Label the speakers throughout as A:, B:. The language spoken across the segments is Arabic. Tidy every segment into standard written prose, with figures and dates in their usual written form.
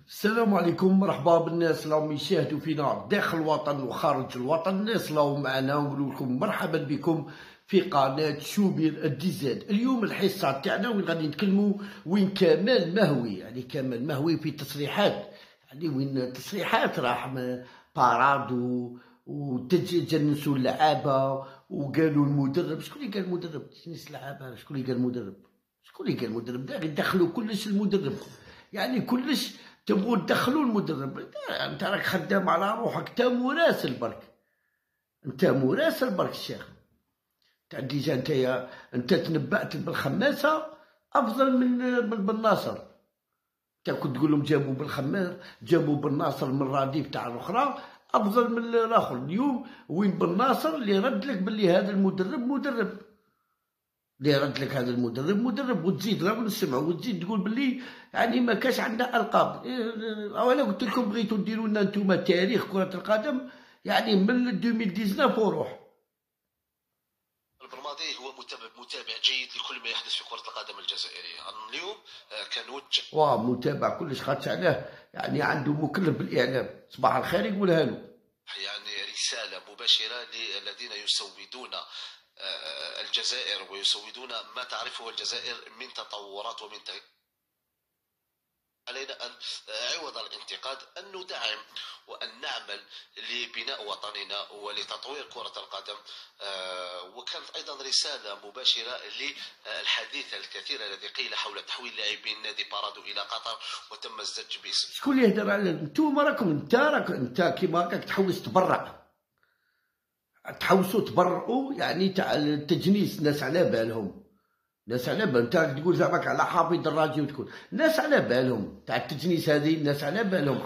A: السلام عليكم، مرحبا بالناس اللي راهم يشاهدوا فينا داخل الوطن وخارج الوطن. الناس اللي راهم معنا نقول لكم مرحبا بكم في قناة شوبير الديزاد. اليوم الحصة تاعنا وين غادي نتكلموا وين كمال مهوي، يعني كمال مهوي في تصريحات، يعني وين تصريحات راح باراد وتجنسوا اللعابة وقالوا المدرب. شكون اللي قال المدرب تجنيس اللعابة؟ شكون اللي قال المدرب؟ شكون اللي قال المدرب؟ يدخلوا كلش المدرب، يعني كلش تبغوا تدخلوا المدرب. انت راك خدام على روحك، انت مراسل برك، انت مراسل برك الشيخ. تاع ديجا انت تنبأت بالخماسه افضل من بالناصر. انت كنت تقول لهم جابوا بالخماس، جابوا بالناصر من الراديف تاع الاخرى افضل من الاخر. اليوم وين بالناصر اللي رد لك باللي هذا المدرب مدرب، اللي رد لك هذا المدرب مدرب، وتزيد راه نسمعوا وتزيد تقول باللي يعني ما كاش عندنا القاب. انا قلت لكم بغيتوا ديروا لنا انتم تاريخ كرة القدم، يعني من 2019 وروح.
B: البرماضي هو متابع جيد لكل ما يحدث في كرة القدم الجزائرية. اليوم كان وجه
A: متابع كلش، خاطش عليه يعني عنده مكلف بالاعلام. صباح الخير يقولها له،
B: يعني رسالة مباشرة للذين يسودون الجزائر ويسودون ما تعرفه الجزائر من تطورات ومن علينا أن عوض الانتقاد أن ندعم وأن نعمل لبناء وطننا ولتطوير كرة القدم. وكانت أيضا رسالة مباشرة للحديث الكثير الذي قيل حول تحويل لاعبين نادي بارادو إلى قطر وتم الزج باسم.
A: شكون اللي يهدر على انتوما؟ راكم انت كيما راك تحوس تبرع، تحوسوا تبرعوا يعني تاع التجنيس. ناس على بالهم، ناس على بالهم. انت تقول زعما على حافظ الراجي وتكون ناس على بالهم تاع التجنيس هذه. الناس على بالهم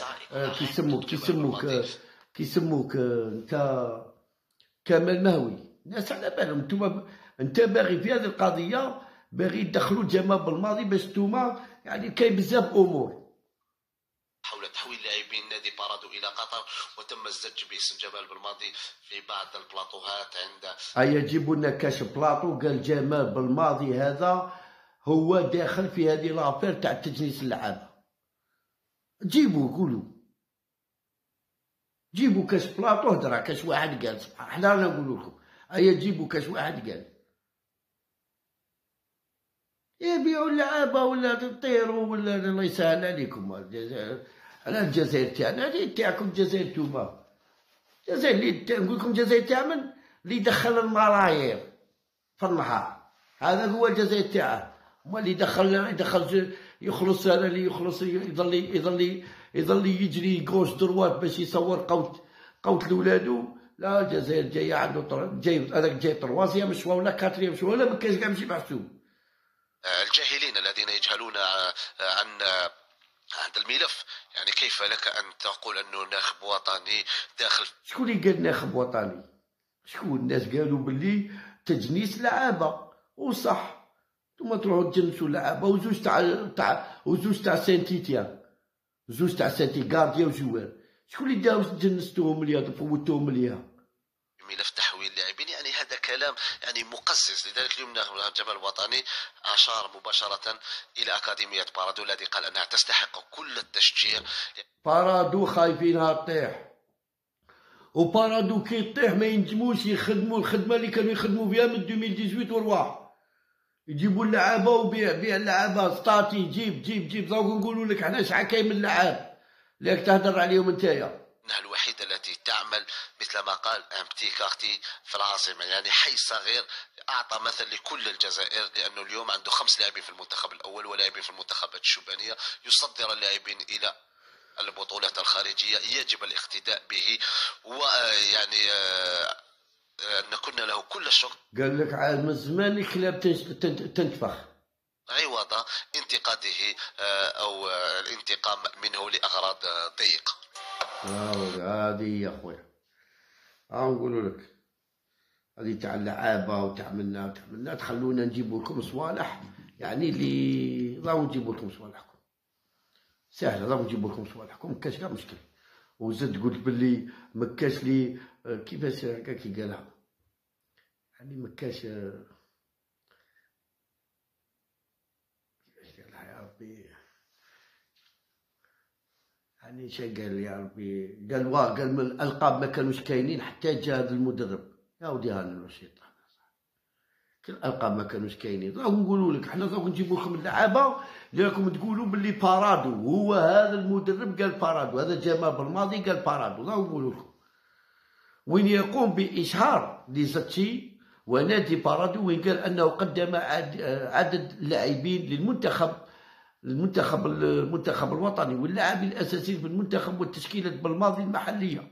A: كيسموك انت كمال مهوي. ناس على بالهم. انت باغي في هذه القضيه، باغي يدخلوا جمال بالماضي باش انتوما يعني كاين بزاف امور
B: حول تحويل لاعبين نادي بارادو الى قطر وتم الزج باسم جمال بالماضي في بعض البلاطوهات. عند
A: يجيبوا لنا كاش بلاطو قال جمال بالماضي هذا هو داخل في هذه لافير تاع تجنيس اللعابه. جيبوا قولوا، جيبوا كاش بلاطو هضره. كاش واحد قال حنا نقول لكم جيبوا كاش واحد قال يبيعوا اللعابه ولا تطيروا ولا الله يسهل عليكم. على الجزائر تاعنا هذه تاعكم الجزائر نتوما. الجزائر اللي نقول لكم الجزائر تاع من اللي يدخل الملايير في النهار، هذا هو الجزائر تاعه. هما اللي يدخل يخلص، هذا اللي يخلص يظل يجري كوش دروات باش يصور قوت لولادو. لا، الجزائر جايه عنده هذاك جاي تروازيام شوا ولا كاتريام شوا ولا ما كاينش كاع ماشي محسوب.
B: الجاهلين الذين يجهلون عن هذا الملف، يعني كيف لك أن تقول أنه ناخب وطني داخل؟
A: شكون اللي قال ناخب وطني؟ شكون؟ الناس قالوا باللي تجنيس لعابة، وصح. ثم تروحوا تجنسوا لعابة وزوج تاع سانتيتيان، زوج تاع سانتي كارديا وجوار. شكون اللي داو جنستوهم ليها فوتوهم ليها؟
B: ملف تحويل لاعبين، يعني هذا كلام يعني مقزز. لذلك اليوم الجمال الوطني أشار مباشرة إلى أكاديمية بارادو الذي قال أنها تستحق كل التشجيع.
A: بارادو خايفينها تطيح، وبارادو كي تطيح ما ينجموش يخدموا الخدمه اللي كانوا يخدموا فيها من 2018 ورواح. يجيبوا اللعابه وبيع اللعابه ستاتي، جيب دوك نقولوا لك حنا شحال كاين من لعاب اللي راك تهدر عليهم نتايا.
B: انها الوحيده التي تعمل مثل ما قال امتي كارتي في العاصمه، يعني حي صغير اعطى مثل لكل الجزائر، لانه اليوم عنده 5 لاعبين في المنتخب الاول ولاعبين في المنتخبات الشبانيه، يصدر اللاعبين الى البطولات الخارجيه، يجب الاقتداء به. ويعني ان كنا له كل الشكر.
A: قال لك عاد من زمان الكلاب تنتفخ
B: عوض انتقاده او الانتقام منه لاغراض ضيقه.
A: هذه يا خويا نقولوا لك هذه تاع اللعابه وتاع منا تخلونا نجيبوا لكم صوالح، يعني اللي راهو نجيبوا لكم صوالحكم سهله، راهو نجيبوا لكم صوالحكم ما كاش كاع مشكل. وزاد قلت باللي ما كاش لي كيفاش هكا كي قالها، يعني ما كاش كيفاش قالها يا ربي. يعني شا قال يا ربي، قال واه، قال من الألقاب ما كانوش كاينين حتى جا هذا المدرب. يا ودي هاني الشيطان، الألقاب ما كانوش كاينين. راهو نقولوا لك حنا راهو نجيبوا لكم اللعابة اللي راكم تقولوا باللي بارادو هو هذا المدرب، قال بارادو هذا جا بالماضي قال بارادو. راهو نقولوا لكم وين يقوم بإشهار لزاتشي ونادي بارادو، وين قال أنه قدم عدد لاعبين المنتخب الوطني واللاعبين الأساسيين في المنتخب والتشكيلة بالماضي المحلية.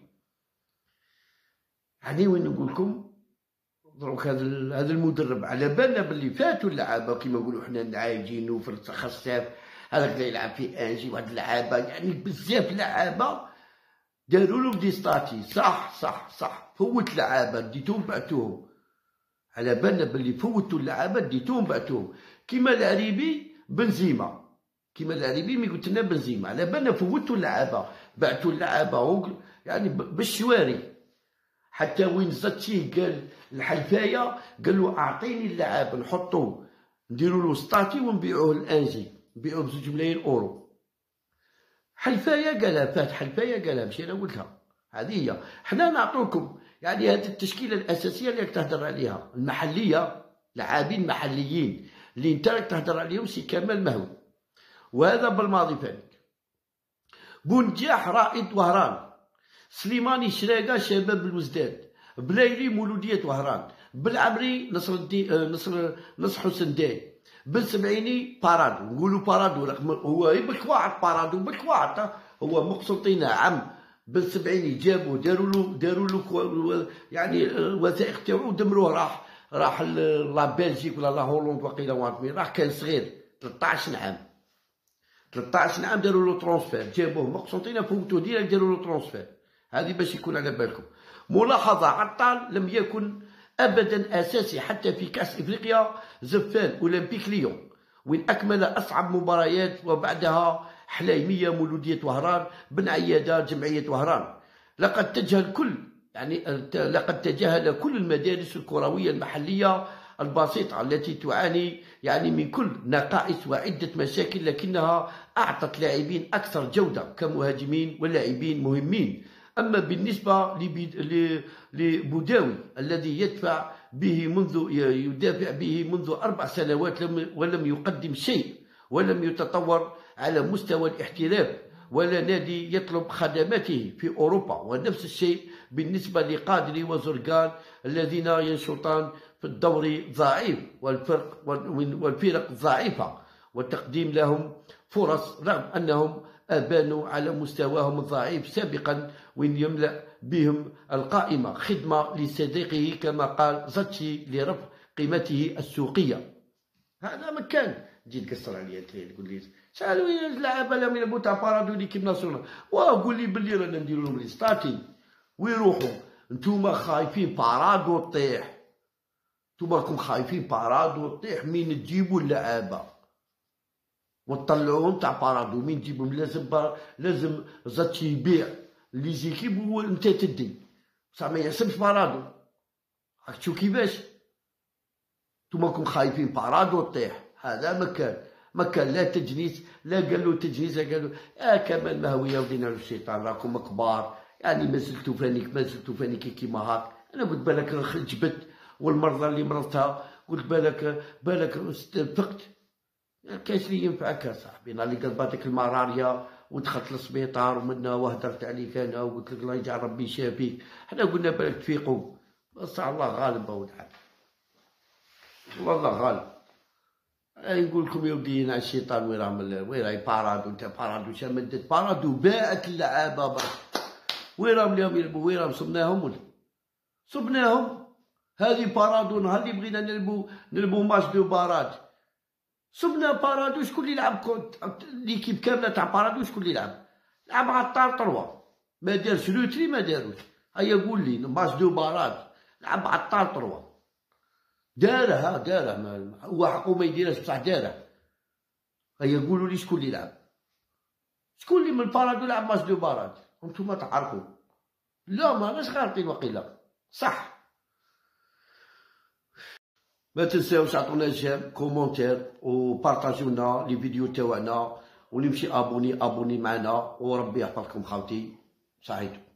A: يعني وين نقول لكم دروك هذا المدرب على بالنا باللي فاتوا اللعابة كيما نقولوا حنا العايجين وفي الخصاف هذاك اللي يلعب في انجي، وهاد اللعابة يعني بزاف لعابة داروا لهم دي ستاتي. صح فوت لعابة ديتوهم بعتوهم، على بالنا باللي فوتوا اللعابة ديتوهم بعتوهم، كيما العريبي بنزيما، كيما العريبي مي قلت لنا بنزيما، على بالنا فوتوا اللعابة، بعتوا اللعابة يعني بالشواري. حتى وين زاتشي قال الحلفايه قال له اعطيني اللعاب نحطوه نديروا له ستاتي ونبيعوه لانجي، نبيعوه ب2 ملايين اورو. حلفايه قالها، فات حلفايه قالها، ماشي انا قلتها، هذه هي. حنا نعطوكم يعني هذه التشكيله الاساسيه اللي راك تهدر عليها المحليه، لاعبين محليين اللي انت راك تهدر عليهم، سي كمال مهوي وهذا بالماضي فات، بونجاح رائد وهران، سليماني شراقة شباب الوزداد، بلايلي مولودية وهران، بالعمري نصر حسن داي، بن سبعيني بارادو، نقولوا بارادو هو بالكواعط، بارادو بالكواعط، هو مقسطينة عم بن سبعيني جابوه داروا له يعني الوثائق تاعو ودمروه، راح لا بلجيك ولا لا هولندا وقيلا وين راح، كان صغير 13 عام 13 عام داروا له ترونسفير، جابوه مقسطينة فوتوه ديريكت داروا له ترونسفير. هذه باش يكون على بالكم. ملاحظة، عطال لم يكن أبدا أساسي حتى في كأس إفريقيا زفان أولمبيك ليون، وين أكمل أصعب مباريات، وبعدها حلايمية مولودية وهران، بن عيادة جمعية وهران. لقد تجاهل كل المدارس الكروية المحلية البسيطة التي تعاني يعني من كل نقائص وعدة مشاكل، لكنها أعطت لاعبين أكثر جودة كمهاجمين ولاعبين مهمين. أما بالنسبة لبوداوي الذي يدافع به منذ 4 سنوات ولم يقدم شيء، ولم يتطور على مستوى الاحتراف، ولا نادي يطلب خدماته في أوروبا. ونفس الشيء بالنسبة لقادري وزرقان الذين ينشطان في الدوري ضعيف والفرق ضعيفة، وتقديم لهم فرص رغم أنهم أبانوا على مستواهم الضعيف سابقا، وين يملأ بهم القائمة خدمة لصديقه كما قال زاتشي لرفع قيمته السوقية. هذا مكان تجي تقصر عليا تقول لي سالوا اللعابه لهم يلعبوا تاع بارادو ليكيب ناسيونال، وقول لي باللي رانا نديروا لهم ريستاتي ويروحوا. نتوما خايفين بارادو طيح، نتوما راكم خايفين بارادو طيح، مين تجيبوا اللعابه وتطلعوهم تاع بارادو، مين تجيبهم؟ لازم زاتشي يبيع لي زيكيب وانت تدي، بصح ما يحسبش بارادو. راك تشوف كيفاش نتوما راكم خايفين بارادو طيح. هذا مكان لا تجنيس، لا قال له تجنيس، قال له كمال مهويه ودينا الشيطان راكم كبار، يعني ما زلتوا فانيك كيما هاك. انا قلت بالك جبت والمرضى اللي مرضتها، قلت بالك فقت، كاش اللي ينفعك يا صاحبي. نهار اللي قلباتك المراريا ودخلت للسبيطار ومنا وهدرت عليك انا وقلت لك الله يجعل ربي يشافيك، حنا قلنا بالك تفيقوا، بس الله غالب اولاد والله غالب. نقول لكم يا ودي على الشيطان وين راهي بارادو، انت بارادو شمدت بارادو باعت اللعابه برك، وين راهم اليوم يلعبوا؟ وين راهم صبناهم هذه بارادو. نهار اللي بغينا نلعبوا ماتش دو باراد صبنا بارادو. شكون اللي يلعب ليكيب كامله تاع بارادو؟ شكون اللي يلعب؟ لعب عطار 3 ما دارش لوتري، ما داروش. هيا قول لي ماتش دو باراد لعب عطار 3 داره هو حقه ما يديرهاش بصح داره. هيا قولوا لي شكون اللي يلعب؟ شكون اللي من بارادو لعب ماتش دو باراد؟ انتوما تعرفوا؟ لا ماناش غالطين وقيلا صح. ما تنساوش عطونا جيم كومونتير وبارطاجيونا لي فيديو تاعنا، واللي يمشي ابوني معنا، وربي يحفظكم خاوتي. سعيد.